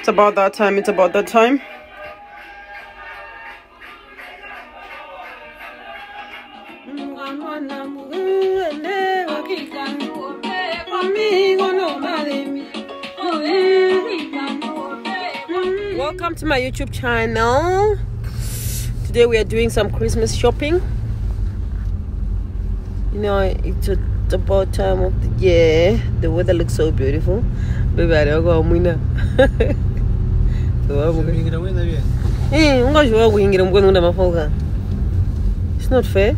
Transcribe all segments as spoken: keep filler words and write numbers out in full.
It's about that time. It's about that time. Welcome to my YouTube channel. Today we are doing some Christmas shopping. You know, it's about time of the year. The weather looks so beautiful. Baby, I don't go It's not fair.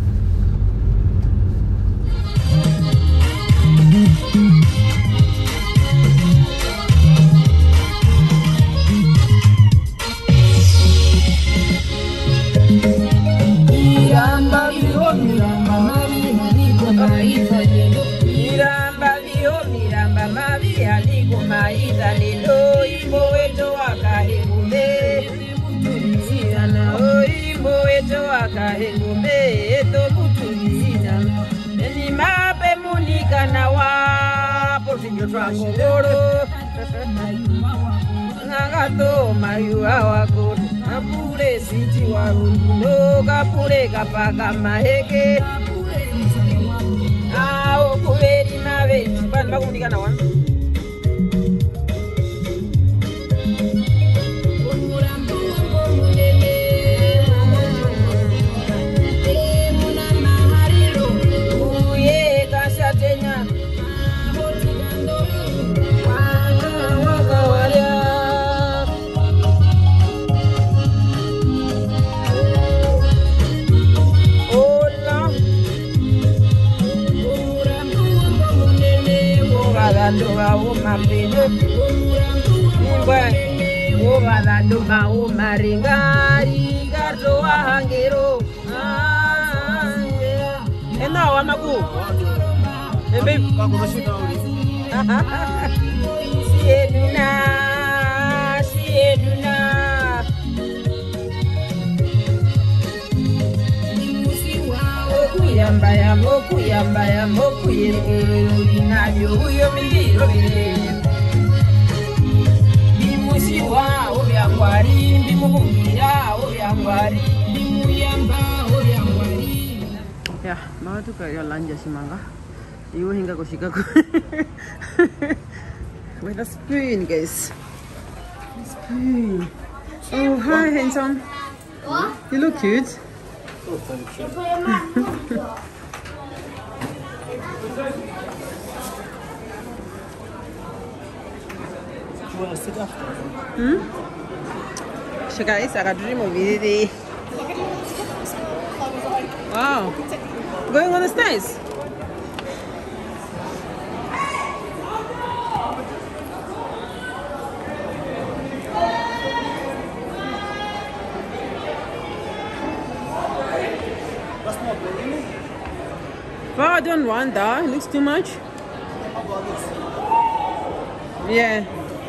Yeah, mau tu kayak lanja si mangga. Ibu hingga ko sikaku. With a spoon, guys. A spoon. Oh, hi, handsome. What? You look cute. Oh, thank you. You want to sit after? Hmm? So guys, I got a dream of it. Wow. Going on the stairs? Well, I don't want that. It looks too much. Yeah.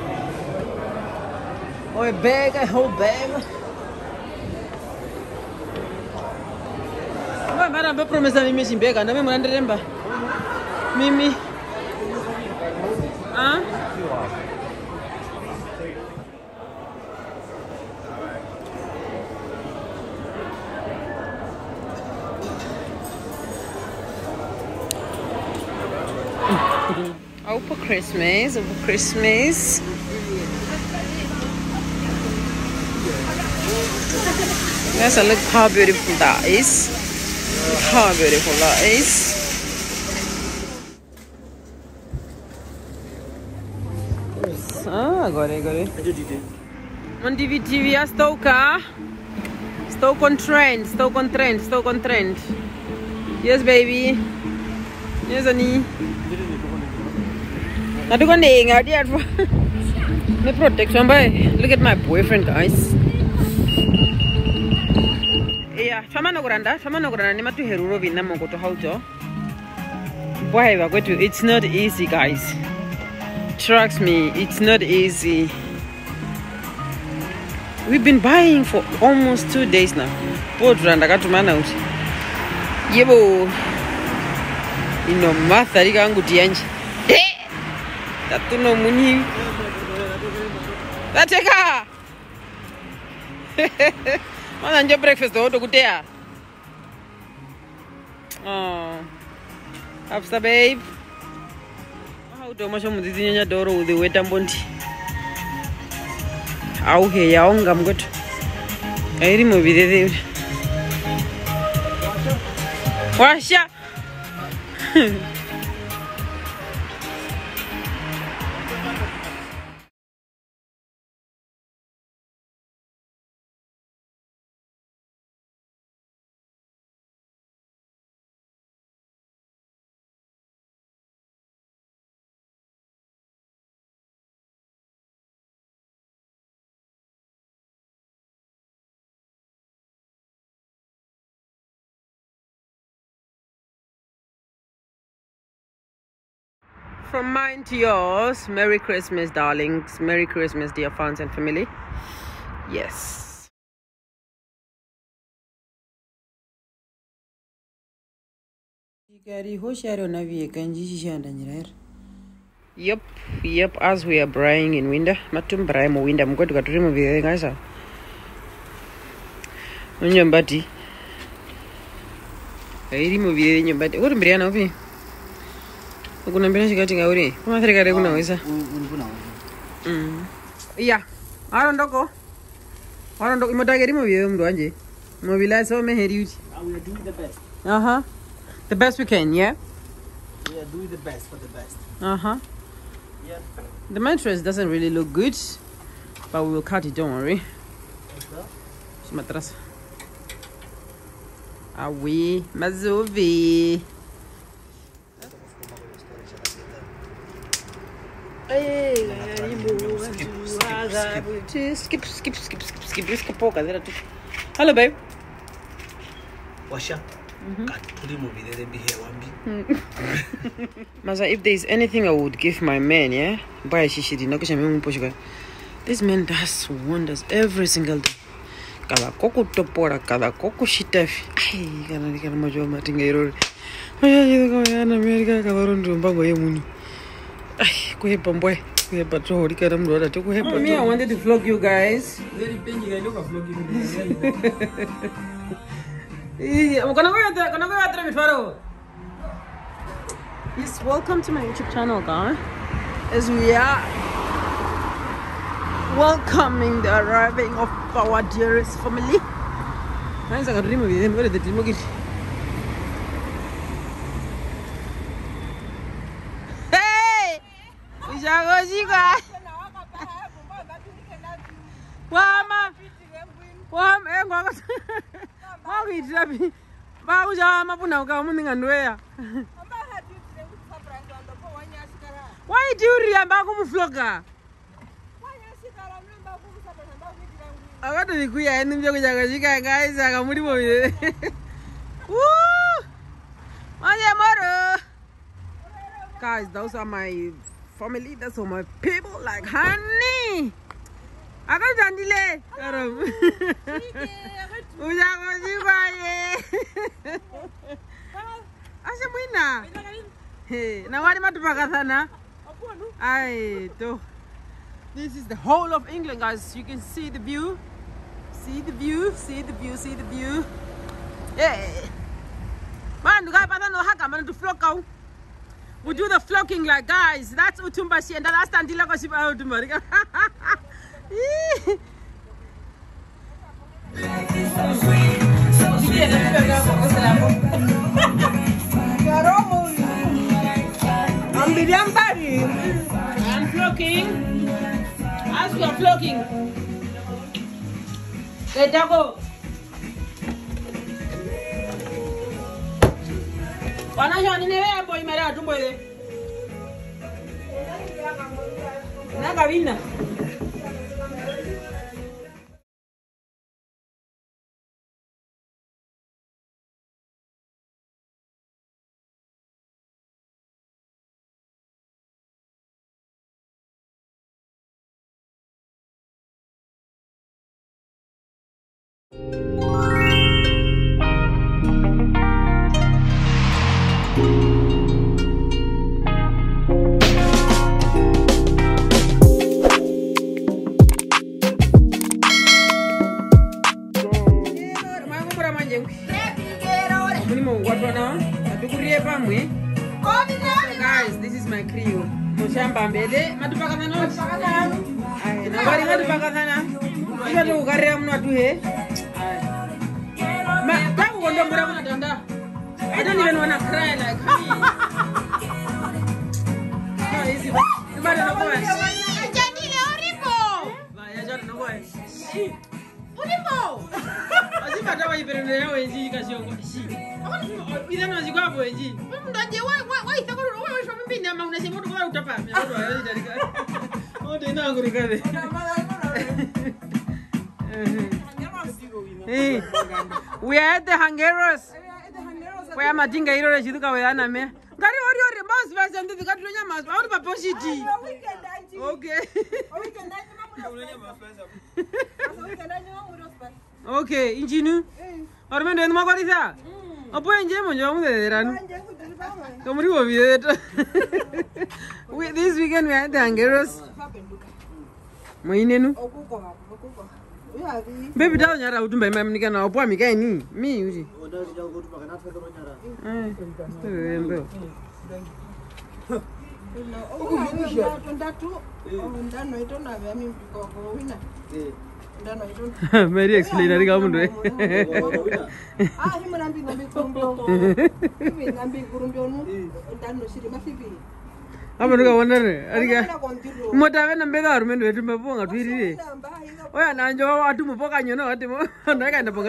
Or a bag, a whole bag. Mara mbe promesa mimi simbeka na mimi mwanderemba. Mimi. Ah? Oh, for Christmas, oh, for Christmas. Guys, look how beautiful that is. Look how beautiful that is. Ah, got it, got it. On D V T V, Stoke. Stoke on trend, Stoke on trend, Stoke on trend. Yes, baby. Yes, honey. I don't know. The protection, boy. Look at my boyfriend, guys. Yeah, Chamano Granda, Chamano Granda, Matu Heruro Vinamo go to Hauto. Why we're going to it's not easy, guys. Trust me, it's not easy. We've been buying for almost two days now. Poor Granda got to man out. Yebo. You know, Martha, you can't go to Tatuno Muni. Dateka. Mana njo breakfast do kutea. Oh. After babe. How do masho mudizinya doro with the weta mbondi. Au he ya onga mgoto. Airi mo bidede. Washa. From mine to yours, Merry Christmas, darlings. Merry Christmas, dear fans and family. Yes. Yep, yep, as we are braying in winter. Matum braimo winter. I'm going to go to remove the guys. Unyambati. I remove the nyambati. What Brianna of me? Kuna mbele shikati gauri. Kuma thiri kare kuna wisa. Mm. Yeah. Aro ndoko. Aro ndoko imotageri mo biyo mdu anje. Mo bila so me heri uti. We are doing the best. Uh-huh. The best we can, yeah? We are doing the best for the best. Uh-huh. Yeah. The mattress doesn't really look good, but we will cut it, don't worry. It's mattress. Ah oui, Mazovi. Skip, skip, skip, skip, skip, skip. Hello, babe. Washa. Masa, if there is anything I would give my man, yeah? This man does wonders every single day. Kada koko topora, kada koko shitafi. Ay, kana ni kana majo matinga irori. Aya, yido kama yana Amerika kada rondo mbango ye muni. Ay, kuhe pamboy. Kuhe patro hori kada mdoda to kuhe patro. Me, I wanted to vlog you guys. Very penny guy look a vlog you. Yes, welcome to my YouTube channel, guys. As we are welcoming the arriving of our dearest family. Hey! Wama! Wama! Why do you remember vlogger? I got to be queer and the guys. I got money. Woo! Guys, those are my family. That's all my people. Like, honey. I got Dandile. Hey, now what am I? I do. This is the whole of England, guys. You can see the view. See the view. See the view. See the view. Yeah. Man, you guys know how come to flock out. We do the flocking like guys. That's Utumbashi and the last time Dila goes about Utumba. I'm flocking. As we are flocking. Let go. Wanajua nini wewe boy mera tumbo ile. Na kavina. na crew. Mushamba mbele matupaka sana. Ai, na bari matupaka sana. Iba tu ukarira mno atu he. Ma, tangu kondo mbura kuna tanda. I don't even wanna cry like me. No, easy. Iba na kwa. Jadi le oripo. Ba, ya jadi no kwa. Oripo. Aziba tawa iperende yawe nji kashongo. Shi. Ida no zikwa hapo nji. Mndaje wa wa itakoro wewe shopping bin ama unasema mtu kwa utapa. Mimi ndo hayo dalika. Ote na ngurukale. Hey, we are at the Hangeros. We are Madinga Hero Shiduka with Anna me. Gary Ori Mouse version and the Catunia Mouse. Out of a positive. Okay. Okay, Ingenu. Or when the Magarisa. A boy in German, young there. Come with it. This weekend we are at the Hangeros. Moinenu. Baby, down here, I would do my mammy again. I'll buy me again. Me, you. Mary explained the government. Ah, him and I'm being a big gumbo. I'm being gumbo. I'm going to wonder. What I am better, men with my phone at three. Well, I know I do my book, you know, at the moment. I got the book.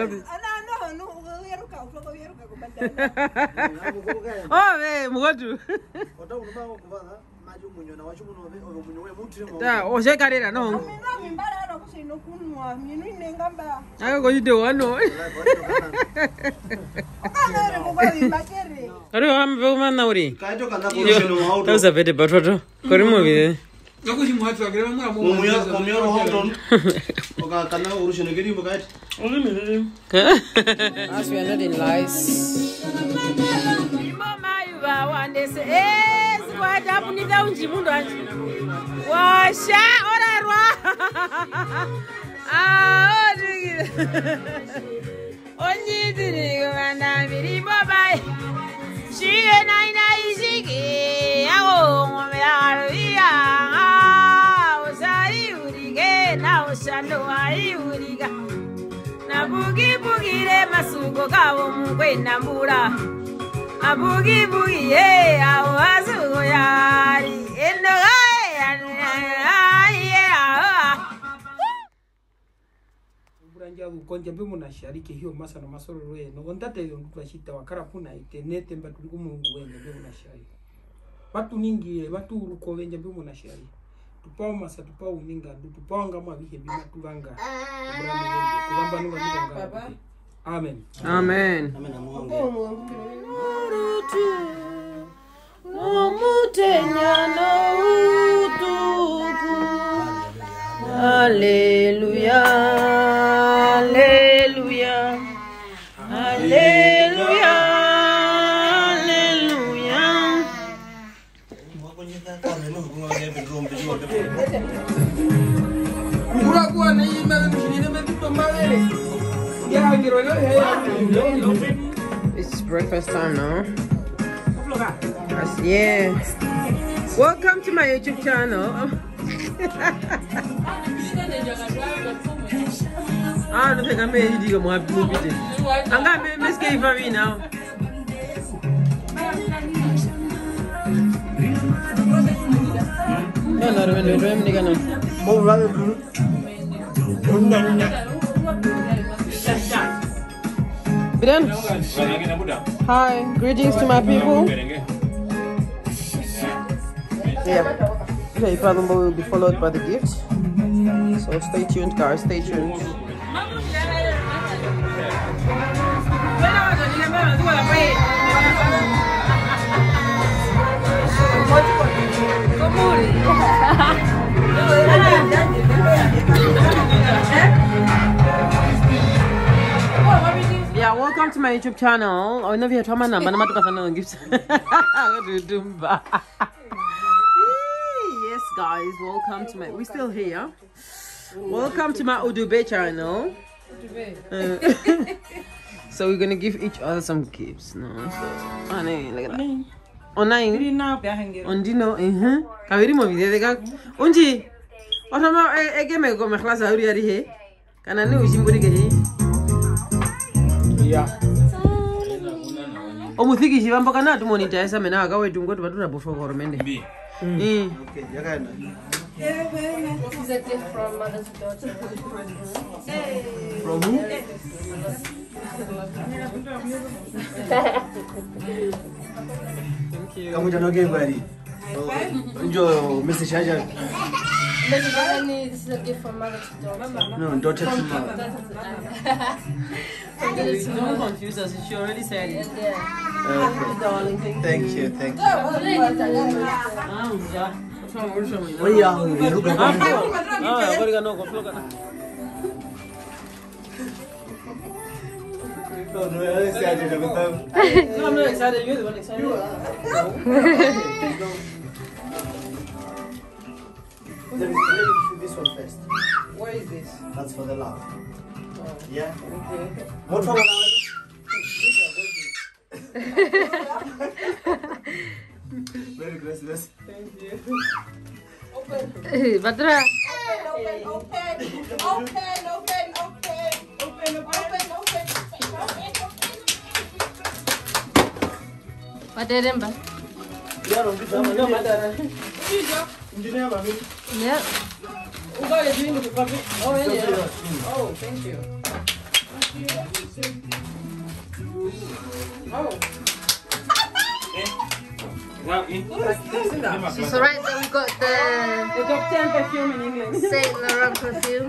Oh, hey, what do oh, she got it. No, I go to do one. No, I don't have a woman now. That was a bit of butter. Go remove it. As we are not in lies. Nabugi bugi le masugo kawo mungwe nambura. Nabugi bugi ye awo azugo yari. Endo gai ye awa. Buranja ukonja bimu na shariki hiyo masa na masoro roe. No ondate nduwa shita wakara puna itenete mbatu umungu wenye bimu na shari. Watu ningi watu uruko wenye bimu na shari. Tupao masa tupao uninga tupao ngama bihe bima tuvanga kulamba nunga nunga amen amen amen hallelujah hallelujah hallelujah It's breakfast time now. Yes, yeah. Welcome to my YouTube channel. I don't think I'm going to do my movie. I'm going to miss Kay for me now. No, no, no, no, no, no. Bidan? Hi, greetings to my people. Yeah, okay, Father will be followed by the gift. So stay tuned, guys, stay tuned. Yeah, welcome to my YouTube channel. I know you have to number. I'm not going to gifts. Yes, guys, welcome to my. We're still here. Welcome to my Udube channel. Uh, so we're gonna give each other some gifts. No, so honey, look at that. Online. Irina behangero. Ondino, eh. Kaviri mo video deka. Unji. Otama egeme ko me class auri ari he. Kana ne ujimburi ke he. Yeah. Omuthiki chivamba kana tumonita esa mena akawetu ngoti batuna bofo koromende. Mm. Okay, yakana. This is a gift from mother to daughter. From who? Thank you. Kamu jangan ke bari. Enjoy, Mister Shaja. This is a gift from mother to daughter. No, daughter to mother. Don't confuse us. She already said it. Okay. Darling, thank you. Thank you, thank you. Ah, ja. Oh yeah, we look at Ah, agora que não, confio que não. No, no, I excited about them. No, I'm not excited. You're the one excited. Let me let me do this one first. Where is this? That's for the love. Oh, Yeah. okay. What for now? Very gracious. Thank you. Badra. Open, open, open, open, open, open, open. What did Emba? Yeah, no, this one. No, madara. Engineer, mami. Yeah. What are you doing with the puppy? Oh, yeah. Oh, thank you. Oh. So right there we got the The top ten perfume in England. Saint Laurent perfume.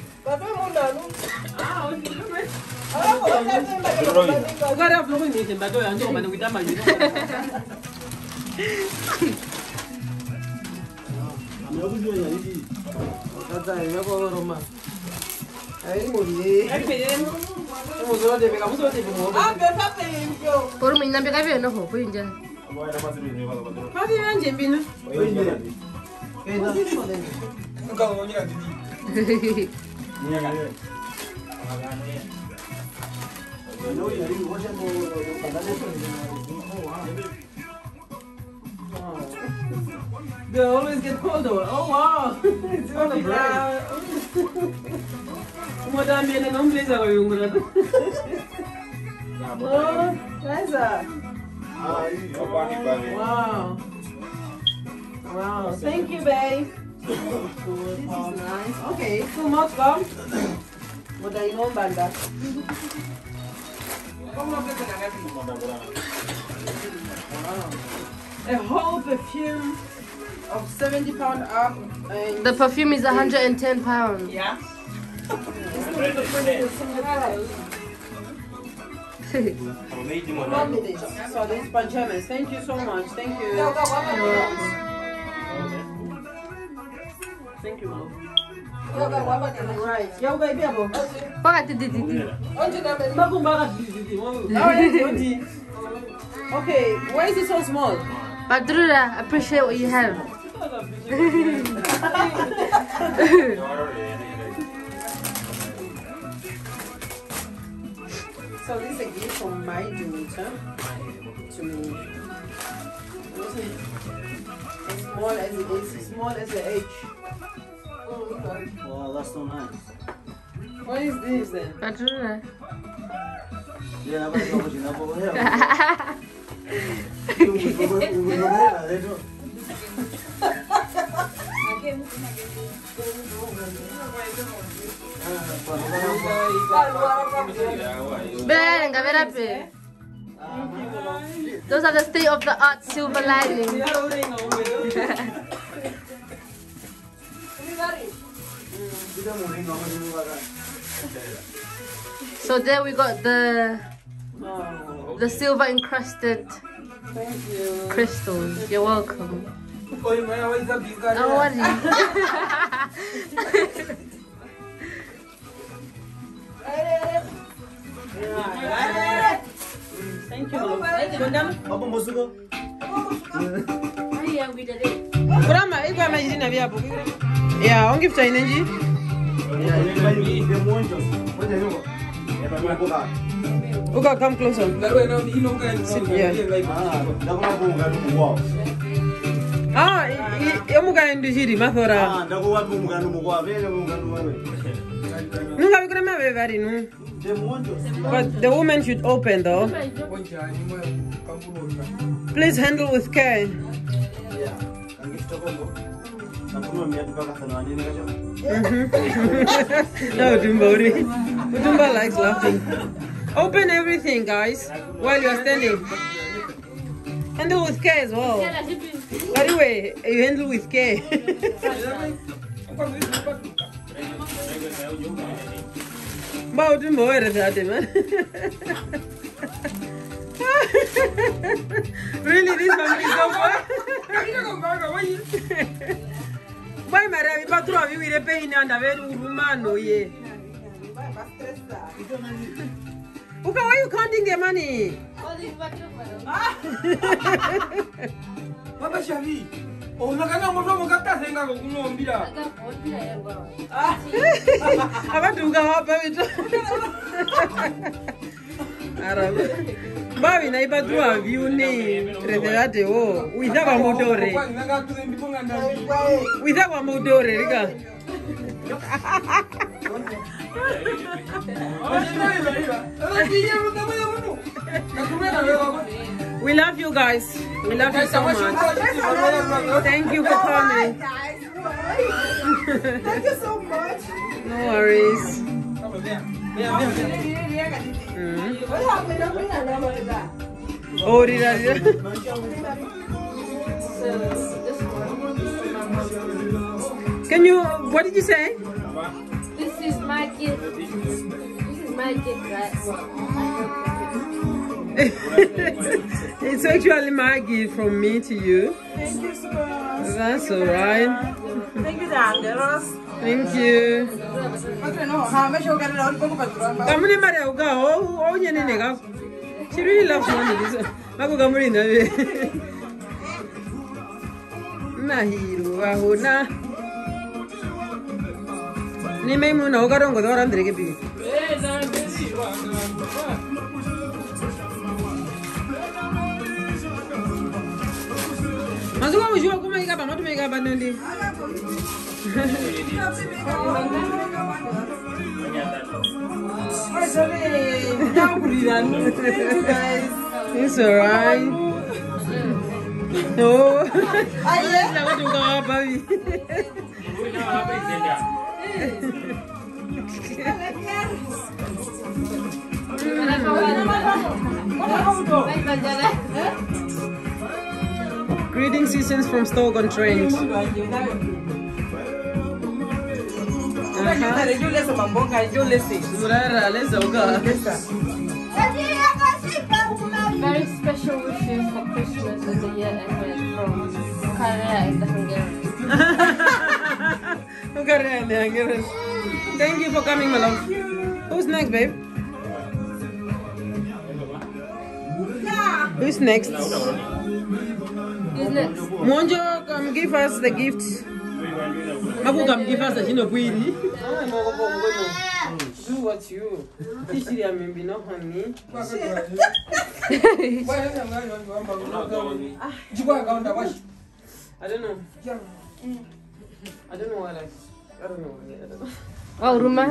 Ah, okay. Agora eu vou me tentar doer, ando comendo cuidar mais. Kata ya kwa Roma. Ai muri. Ai pede. Mo zo de pega, mo zo de mo. Ah, beta tempo. Por mim não pega no ho, foi inja. Pode ir onde, Bino? Nunca vou olhar de They always get cold though. Oh wow! It's on the ground. Madame, viene non blazer con un grado. Oh, nice. Wow. Wow. Thank you, babe. This is nice. Okay, too much gum. What are you on, Banda? A whole perfume of seventy pound up. And The perfume is one hundred and ten pounds. yeah. Love this. So these pajamas. Thank you so much. Thank you. Thank you, mom. Right. Yo, baby, abo. Paga ti ti ti. Okay, why is it so small? Badrura, appreciate what you have. So this is a gift from my daughter to me. As small as it is, as small as the H. Wow, that's so nice. What is this then? Badrura. Yeah, I'm going to go over here. You will go over here. They don't. Venga, verape. Those are the state of the art silver lining. So there we got the Oh, the silver encrusted thank you. crystals. You're welcome. Oi, mãe, oi, Zabi, cara. Don't worry. Thank you. Madam. Apa musuh? Brahma, iko amejina vyapo. Yeah, ongi fita inenji. Yeah, you buy the monjos. What do you know? Yeah, but we go back. Uka, come closer. Sit here. Ah, ndakuwabunga numukwao. Ah, yamuka ndishiri mathora. Ah, ndakuwabunga numukwao. Vele bunga nuwewe. Nunga vikura mabe vari nu. But the woman should open though. Please handle with care. No, Dumbori. Dumba likes laughing. Open everything, guys, while you are standing. Handle with care as well. By the way, you handle with care. Bao Dumbo, where is that, man? Really, this family is so far? Why, Mary? But through you will pay in under very humano, ye. Uka, why are you counting the money? Papa Shavi. Oh, look at how much I think I will know. I want to go up with Arab. Babi na iba tu view ni retirate o. Without a motore. Without a motore, riga. We love you guys. We love you so much. Thank you for coming. Thank you so much. No worries. Mm. What happened? Oh, did I? Can you, what did you say? This is my gift. This is my gift, right? It's actually my gift from me to you. Thank you so much. That's alright. Thank you, Dangeros. Thank you. Kamuni Maria Uga, oh, oh, Yanega. She really loves money. Mago Gamurina. Nahiru, Ahuna. Nimemuna Ogarongo, or Andregebi. Mazuka mujua kuma ikaba matu mega banandi. It's alright. No. I want to go up, baby. Greeting seasons from Stoke-on-Trent. Very special wishes for Christmas and the year ahead from Korea and the Hungarians. Thank you for coming, my love. Who's next, babe? Who's next? Who's next? Monjo, come give us the gift. Mabu, come give us the Gino Queenie. Do what you. Teach you, maybe no honey. I don't know. I don't know what I. I don't know. I don't know. Oh, Ruma.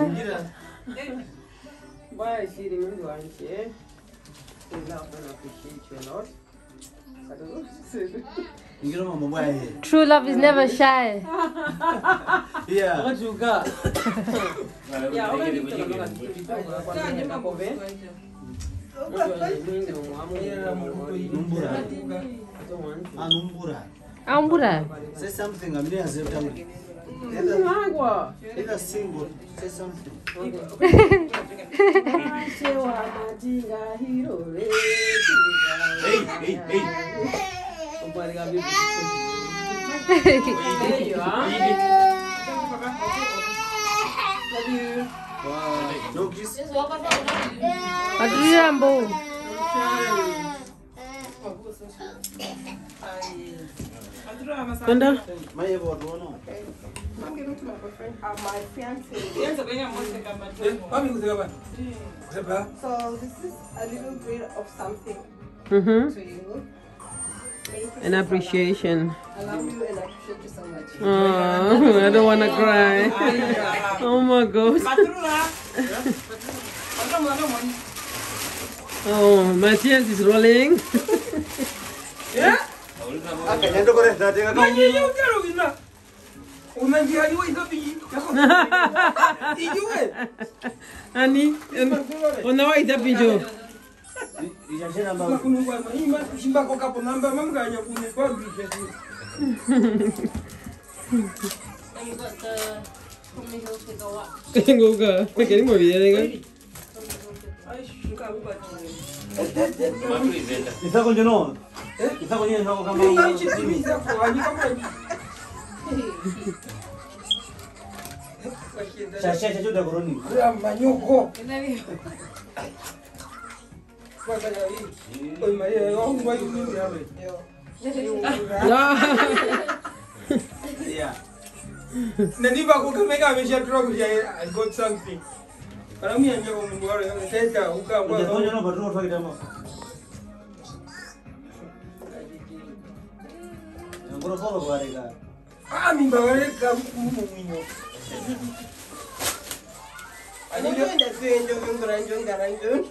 Why is she remember one share? We love and appreciate you a lot. I don't know what to say. True love is never shy. Yeah. What you got? Yeah, I'm going to Ah, Numbura. Ambura. Say something. I'm near September. Água. Either single. Say something. Hey, hey, hey. There you are. Love you. Wow. No kiss. Adriambo. Kanda? My about one. Okay. I'm giving to my boyfriend, uh, my fiance. Mami kusema sema. So this is a little bit of something Mm-hmm. to you. Merry Christmas, An appreciation. Anna. I love you and I appreciate you so much. Oh, I don't want to cry. Oh my God. Oh, my tears is rolling. Akanyendo kore ndatenga Manje kamu. yo kero kina. Unanjia ni wewe zapi. Ijuwe. Ani, unawaita pijo. Ijashena mba. Kunungwa ima shimba kwa kapo namba mamganya kunungwa bipe. And you got the Tommy Hilfiger watch. Ngoga, keri mo biyenga. Isa konjo no. Isa konjo isa ko kama. Ina chitimiza kwa ani kama ni. Shasha shasha juda koroni. Kwa manyoko. Kwa kaya hii. Oi Maria, wangu wa yuni yawe. Yeah. Naniba kukameka amesha drop ya I got something. Para mimi anje kwa Mungu wale sasa uka Konjo kwa. no batru kwa kitamo. Ngoro solo kwa rega. Ah mimba wale ka mumu mwinyo. Anaenda kuenjo ngora njonga ranjo.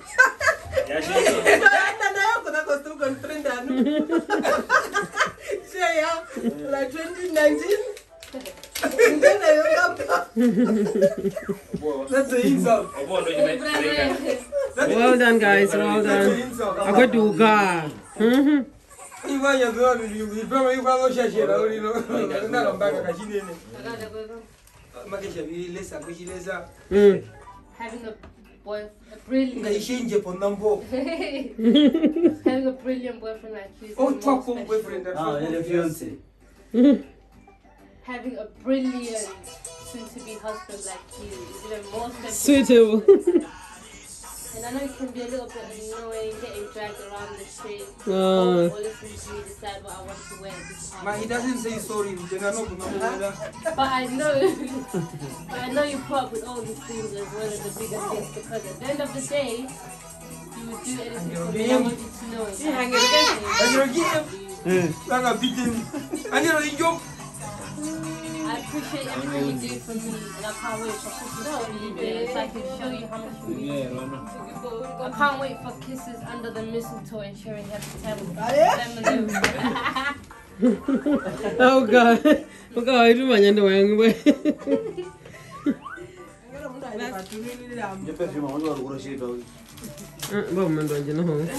Like twenty nineteen. That's the insult. Well done, guys. Well done. Akaduga. Mhm. Ivanya zwa bibi pema yuko ngo shashera ulino. Ndalo mbaka kashinene. Makesha bilesa kushilesa. Mm. Having a boy, a brilliant, Ngaishinje ponambo. having a brilliant boyfriend like you. is Oh, the talk most for special. boyfriend. Ah, ele fiance. Having a brilliant soon-to-be husband like you is even more special. Suitable. And I know it can be a little bit annoying getting dragged around the street Oh. or, or listening to me decide what I want to wear this Ma time. he doesn't say sorry. Tena no kuna. But I know, but I know you put up with all these things as well as the bigger things because at the end of the day, you would do anything for me. I want you to know that I Angelo give. Eh. Langa bitin. Angelo injo. I appreciate everything you do for me and I can't wait for Christmas to be there so I can show you how much you mean. I can't wait for kisses under the mistletoe and sharing happy time with them. Oh God. Oh God, I do manyando wangu. Je perfume wangu alikuwa shida. Ah, ba mando anje no ho.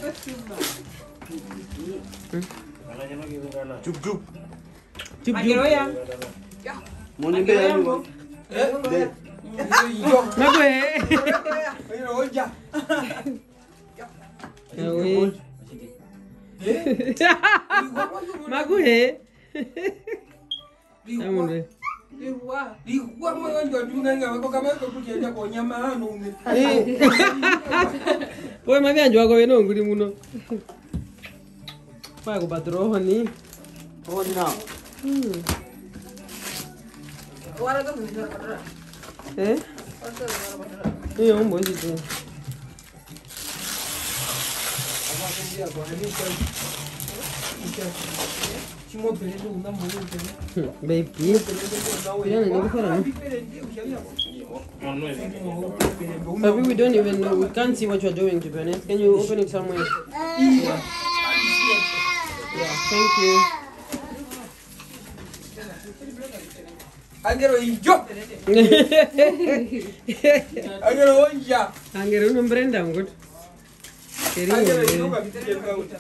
Chup chup. Chup Angelo chup. ya. Moni be yangu. Eh? Injo. Magwe. Angelo oja. Awe. Magwe. Amunde. Likuwa moyo ndio tunanga wako kama ko kujenda kwa nyama hano ume. Wewe mami anjo wako weno nguri muno. Pa ko patroho ni. Oni na. Eh? Iyo mbo hizo. Chimo peledo una moyo pele. Baby. Yana ni kufara no. Baby, we don't even know. We can't see what you're doing, to be honest. Can you open it somewhere? Yeah. Yeah, thank you. Angelo injo. Angelo oja. Angere uno mbrenda ngot. Angelo injo Keri. kabisa kauta.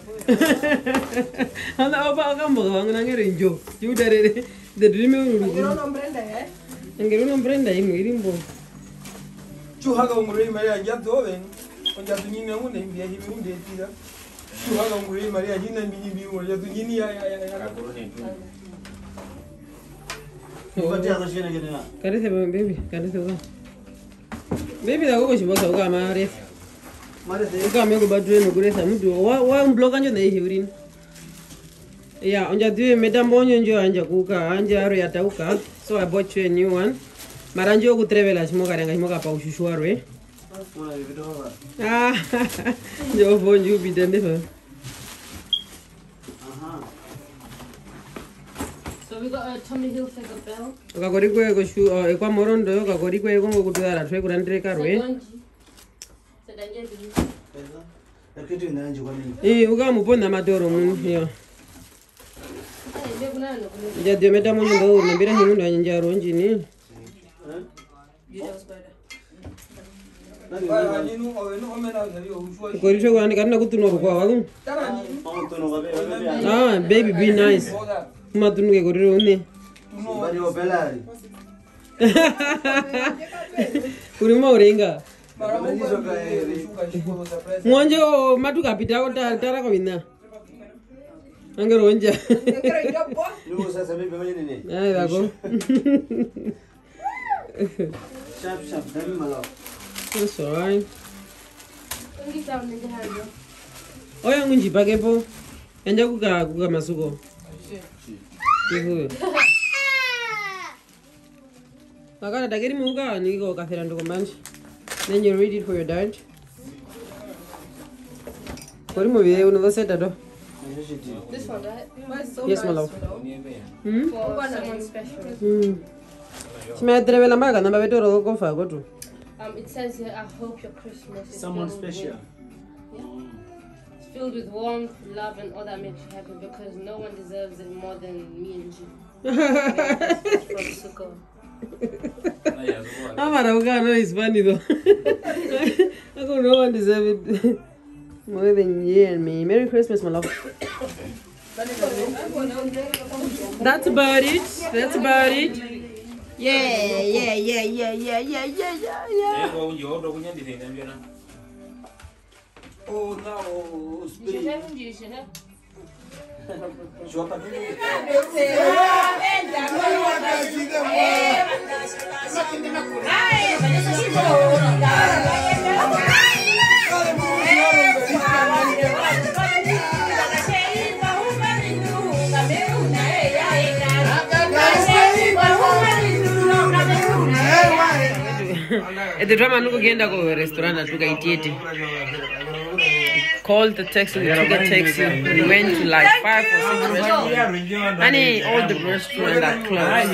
Ana opa okambo wangu angere injo. Yudare the dream uru. Angere uno mbrenda imu irimbo. Chuhaga umurei Maria njato wen. Onja tunyine ngune mbia hivi unde tira. Chuhaga umurei Maria jina mbini bimu onja tunyini ya ya ya. Nipatia za shina gani na. Karese baby, karese wa. Baby da gogo shiboka uga mare. Mare de. Uga mengo badre no guresa mudu. Wa wa mbloka njo na hiurin. Yeah, onja dwe medambonyo njo anja kuka anja aro yatauka. So I bought you a new one. Maranjo ku travel shimoka ranga shimoka pa ushushwaro eh. Ah. Njo bonju bidende fa. So we got a Tommy Hilfiger belt. Ukakori kwe ko shu e kwa morondo ukakori kwe ko ngokutwara twe kurandire karwe. Eh ukamuponda madoro mun yo. Ya dio meta munyo ndo nambira himu ndo njya ronjini. Kori twe kwani kana kutuno kwa wagu. Ah baby be nice. Matunuke kori one. Kurima urenga. Mwanje o matuka pita ko tara ko binna. Angero onja. Nuko sasa bibi mwenye nini? Ai bako. Sharp sharp dami malo. That's alright. Ngi down in the hand. Oya ngunji pakepo. Anja kuka kuka masuko. Ihu. Akana dageri muka niko kathera ndo kombanji. Then you read it for your dad. Kori mo video uno seta do. This one, right? So Yes, my nice, love. you know. Hmm? For someone special. Hmm. Sima trevela mbaga namba betoro ko fa go tu. Um, it says here, I hope your Christmas is Someone filled with- special. Yeah. It's filled with warmth, love, and all that makes you happy because no one deserves it more than me and you. From Suko. Amara uka no is funny though. I go no one deserve it more than you and me. Merry Christmas, my love. That's about it. That's about it. Yeah, yeah, yeah, yeah, yeah, yeah, yeah, yeah, yeah. Oh no, You should speed. have him, you should have. Shota. The drama nuko genda ko restaurant atuka itieti. Called the taxi, we took a taxi. We went to like five or six restaurants. Honey, all the restaurants are closed.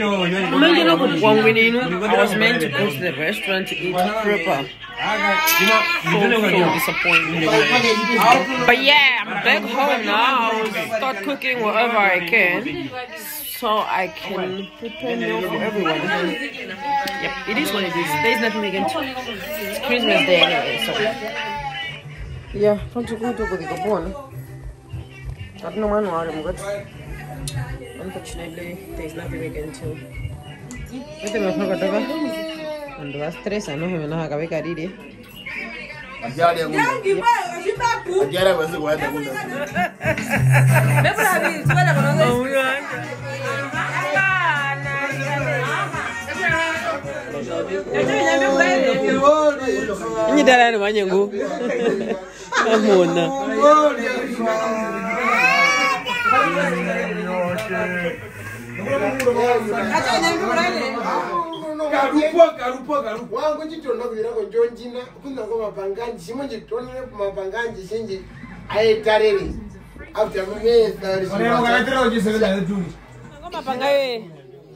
I was meant to go to the restaurant to eat proper. So, so disappointed. But yeah, I'm back home now. I will start cooking wherever I can, so I can prepare meal for everyone. Yep, it is what it is. There's nothing we can do. It's Christmas Day anyway, so. Yeah, don't you go to the Gabon? I don't know when I'm good. Unfortunately, there's nothing we can do. Vete mejor que toca. Cuando vas tres, no me van a acabar carire. Ajara basi kwa hata kunda. Ini darah ni banyak go. Amona. Karupo, karupo, karupo. Wangu chitona kugira ko Jonjina, kunza ko mapanganji, simonje tonne mapanganji sinje ayetarere. After me thirty. Ona wakatira ujisebela tu. Ngoma pangawe.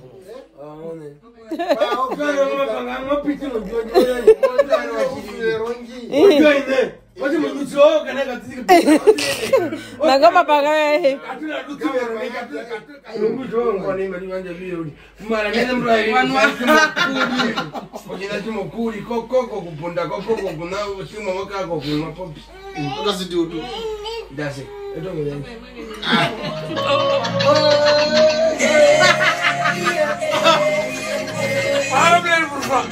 Ah, okero mapanga ngopiti no Jonjina, monda no chire rongi. Ojoine. Wati mutso kana katiki. Na ngoma pangawe. Atuna dutu rongi katuna katuna. Mutso ngone mali wanje biyo. Mara nene mrai wanwa kuli. Ojina timo kuli koko kupunda koko kuna timo waka ko kuma popi. Kasi dudu. That's it. I don't know. I'm playing for fun.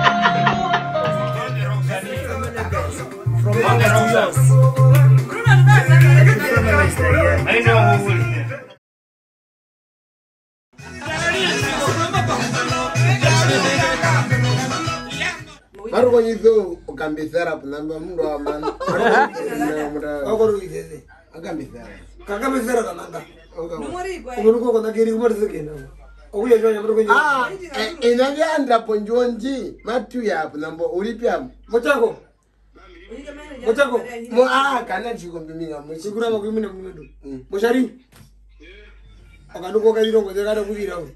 From Baru kau itu akan bicara penambah muda aman. Aku baru itu, akan bicara. Kakak bicara kan anda? Aku kau kau nak kiri umur sekian. Aku ya jual baru kau. Ah, ini dia anda ponjonji, matu ya penambah uripiam. Macam aku. Macam aku. Mau ah, karena cikgu bimbingan. Cikgu nama aku bimbingan bimbingan tu. Mau cari. Akan kau kau kiri kau jangan ada kiri kau.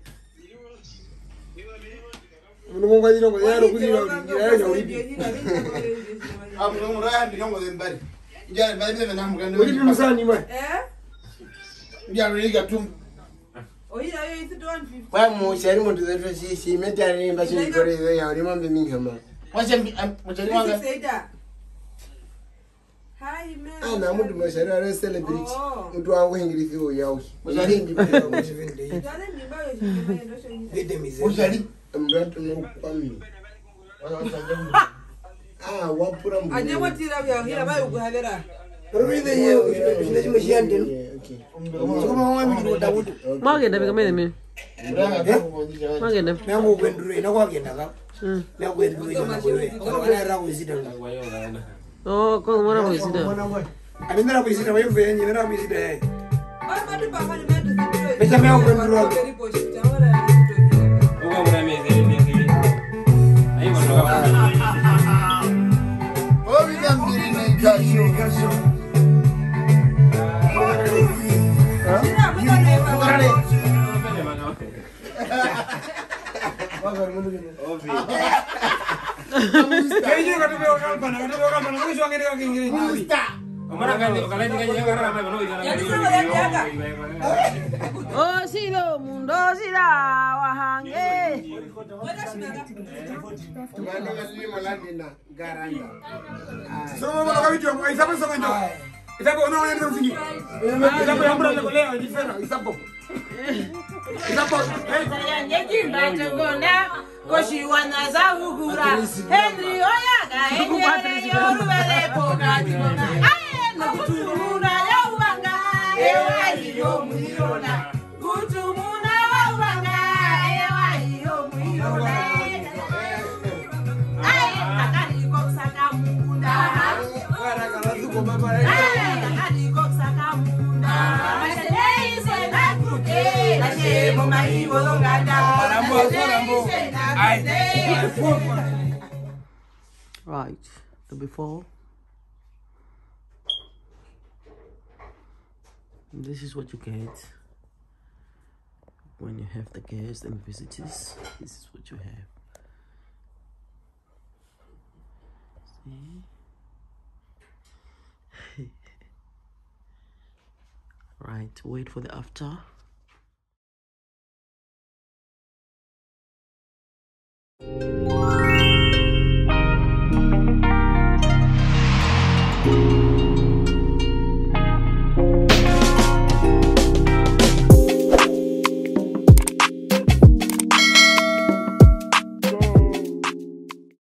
Menunggu kau tidak kau ada kiri kau. Jangan jauh ini. Aku menunggu raya di kau dan bari. Jangan bari ni menang bukan. Kau ini masa ni mah. Eh? Jangan lagi katum. Oh iya itu tuan. Wah mau cari mau tu si si mencari macam ni kau ini yang lima bimbingan mah. Macam macam ni mah. Hai man. Ah, namu tu masih ada celebrity. Untuk aku Inggris tu ya. Masih hindi ba? Masih hindi. Jangan ni ba yung hindi misi. Masih amrat no kami. Ah, wapura mbu. Aje watira ya hira ba uguhabera. Rumide ye, usinde masih ande. Okay. Cuma mau ambil Daud. Mau genda bega mene me. Mau genda. Nangu kwendure, nangu agenda ka. Hmm. Nangu kwendure, nangu kwendure. Kalau mana ragu sidang. Oh, kau mana boleh sida? Ada mana boleh sida? Macam apa ni? Mana boleh sida? Macam mana aku berdua? Bukan berapa ni? Ni. Ayo berapa? Oh, kita ambil ni kasih, kasih. Hah? Bukan ni. Bagai mana ni? Obi. Kaya juga kata bawa kalpan, kata bawa kalpan, aku suang ini kaki ini. Musta. Kamera kan, kalau ini kan jangan ramai baru jangan. Oh silo mundo sila wahange. Mana masih malandi na garanda. Semua mana kami jual, isapo semua jual. Isapo orang yang terus ini. Isapo yang berada di leher di sana, isapo. Isapo. Saya jadi baca guna. Koshi wana za hugura Henry oyaga Henry yorubele pokati aye no kutumuna ya ubanga ewa iyo mwirona kutumuna wa ubanga ewa iyo mwirona aye akari koksaka munda wara kala zuko mama aye akari koksaka munda maselei se nakuke na shemo maibo nganda rambo rambo. Right, the before. This is what you get when you have the guests and visitors. This is what you have. See? Right, wait for the after. Thank you.